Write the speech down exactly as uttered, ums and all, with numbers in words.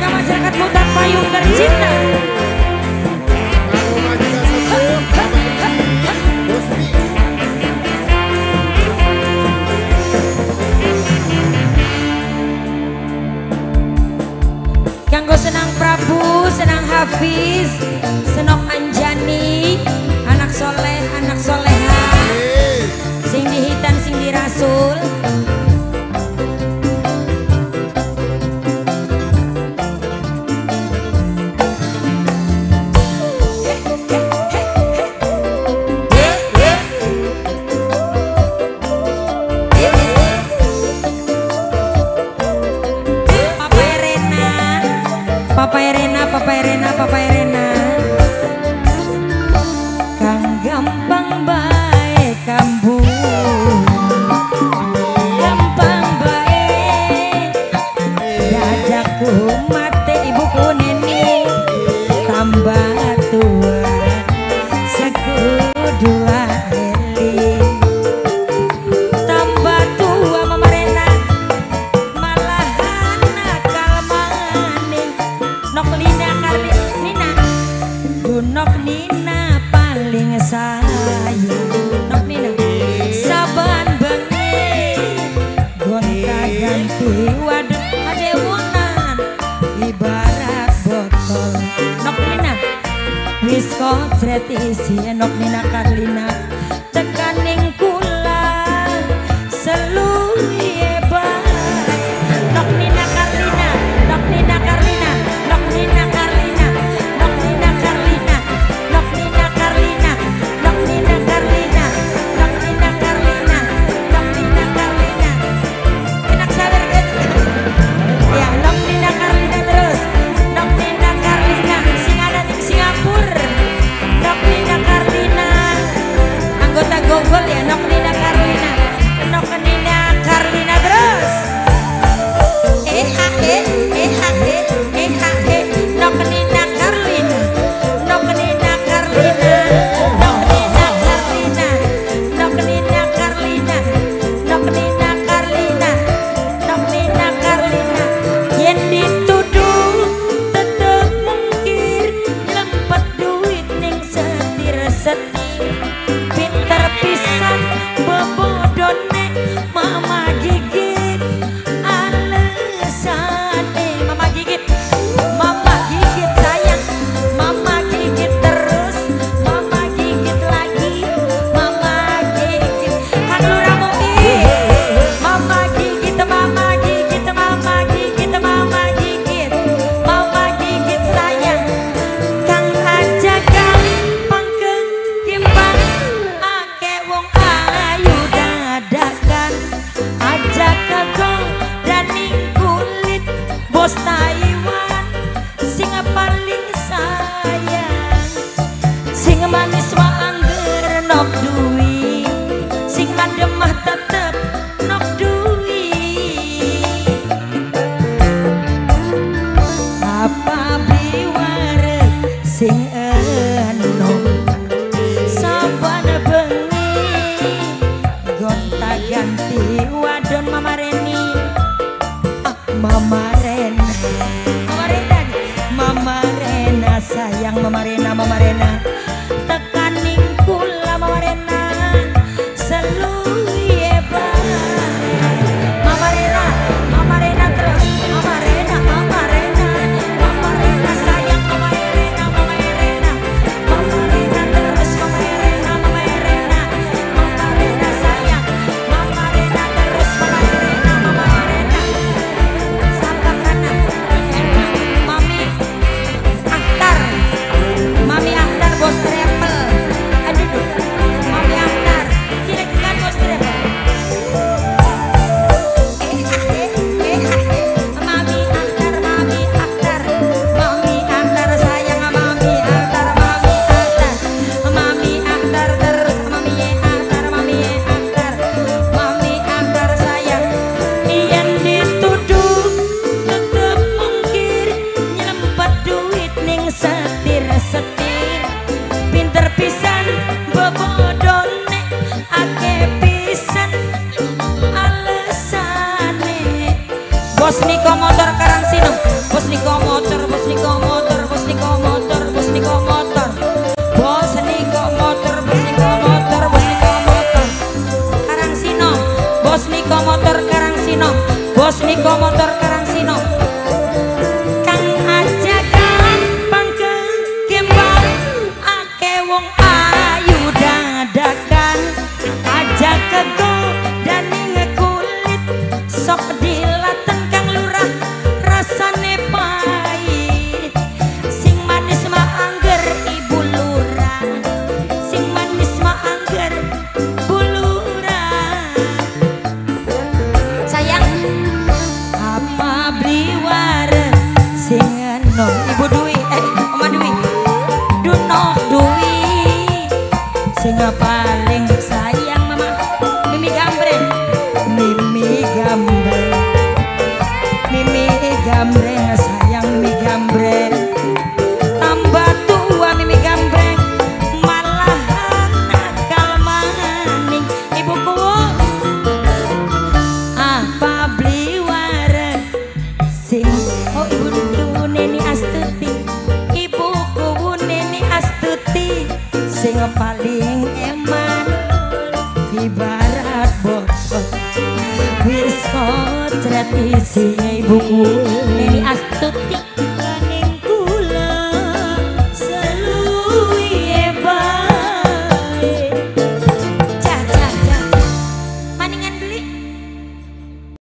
warga masyarakat Putar Payung tercinta. Kanggo senang Prabu, senang Hafiz, senok Anjani, anak soleh, anak soleha, sing dihitan, sing dirasul. Papa Erena, Papa Erena, Papa Erena, kang gampang bae kambu, gampang bae, dadaku mate ibuku neni, tambah tua, sekudu eli, tambah tua Mama Rena, malahan nakal maning. Nok Lina kali Nina, Nok Nina paling sayang. Nok Nina, saban bengi gonta ganti waduk adewunan ibarat botol. Nok Nina, wis kocret isi Nok Nina Karlina tekaning kula seluye bae. Nok Nina Karlina, Nok Nina Karlina. Nina Karlina, Nok Nina Karlina, Nok Nina Karlina, Nok Nina Karlina, Nok Nina Karlina, Nok Nina Karlina. Enak sabar kan? Ya, Nok Nina Karlina terus. Nok Nina Karlina, sing ada di Singapura. Nok Nina Karlina, anggota Gogol ya, Nok Nina Karlina, Nok Nina Karlina terus. Eh, eh, eh, eh. Nok Nina Karlina, Nok Nina Karlina, Nok Nina Karlina, Nok Nina Karlina, Nok Nina Karlina, Nok Nina Karlina. Yen dituduh tetep mungkir, lempet duit ning setir-setir. Pinter pisan bebodone mama gigit alesane mama gigit. Mama gigit sayang, mama gigit terus, mama gigit lagi, mama gigit. Kan Lurah Muki, mama gigit, mama gigit, mama gigit, mama gigit, mama gigit sayang. Kang aja gampang kegimpang, ake wong ayu dadakan, aja kagong daning kulit bos Taiwan. Sing paling sayang, sing manis waangger nok duit, sing adem mah tetep nok duit. Apa biware sing enom, saban bengi gonta ganti wadon Mama Reni, ah Mama Rena. Mama Rena sayang Mama Rena, Mama Rena tekaning kula Mama Rena seluye bae. Mama Rena, Mama Rena terus, Mama Rena, Mama Rena, Mama Rena sayang Mama Rena, Mama Rena, Mama Rena terus, Mama Rena, Mama Rena, Mama Rena sayang, Mama Rena terus, Mama Rena, Mama Rena. Sampah kanan, Mami Akhtar, Mami Akhtar bos travel. Aduh, duh. Mami Akhtar, kira-kira bos travel. Eh, eh, eh, eh. Mami Akhtar, Mami Akhtar, Mami Akhtar sayang, Mami Akhtar, Mami Akhtar, Mami Akhtar terus, Mami Akhtar, Mami Akhtar, Mami Akhtar sayang. Yen dituduh tetep mungkir, nyelempet duit ning setir-setir. Pinter pisan bebodone, ake pisan alesane. Bos Niko motor karang Sinem. Bos niko motor, bos niko motor, bos niko motor, bos niko motor. Bos niko motor, bos niko motor, bos niko motor. Karang Sinem. Bos niko motor Karang Sinem. Bos niko motor Karang Sinem. Kang aja gampang ke kembang ake wong ayu dadakan aja kego dan ngekulit sok dilaten Kang Lurah rasane pahit sing manis mah angger Ibu Lurah sing manis mah angger Bu Lurah sayang apa bliwar sing enom Ibu Dwi eh Oma Dwi Duno Dwi sing paling sayang mama Mimi Gambreng Mimi Gambreng Mimi Gambreng sayang Mimi Gambreng tambah tua Mimi Gambreng malahan nakal maning ibuku apa bliwar sing oh ibu tuh Neni Astuti ibuku Neni Astuti sing paling eman di barat bosot wis kocret isi ibuku Neni Astuti